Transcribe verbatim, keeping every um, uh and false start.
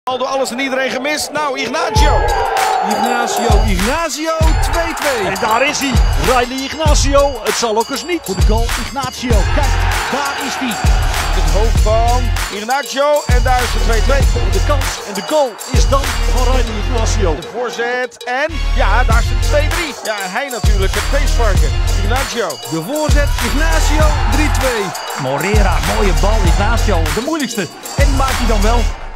Door alles en iedereen gemist. Nou, Ignacio. Ignacio, Ignacio, twee twee. En daar is hij. Riley Ignacio. Het zal ook eens niet. Voor de goal, Ignacio. Kijk, daar is hij. Het hoofd van Ignacio. En daar is de twee twee. De kans en de goal is dan van Riley Ignacio. De voorzet. En ja, daar is de twee drie. Ja, en hij natuurlijk het feestvarken. Ignacio. De voorzet, Ignacio, drie twee. Morera, mooie bal, Ignacio. De moeilijkste. En die maakt hij dan wel.